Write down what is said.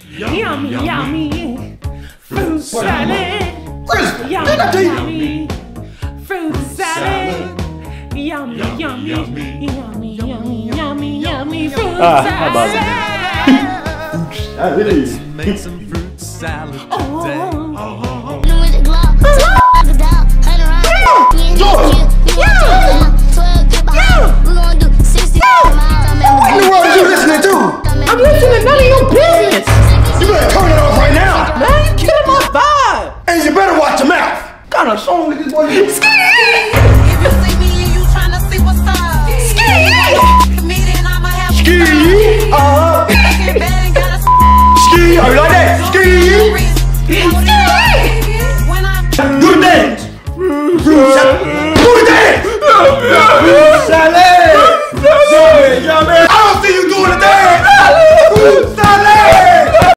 Yummy, yummy. Fruit salad. Chris, Yummy, fruit salad. Yummy, yummy, yummy, yummy, yummy, yummy, fruit salad. Let's make some fruit salad today. What in the world are you listening to? I'm listening to none of your business. You better turn it off right now. Man, you killing my vibe. And you better watch your mouth. What kind of song is this boy?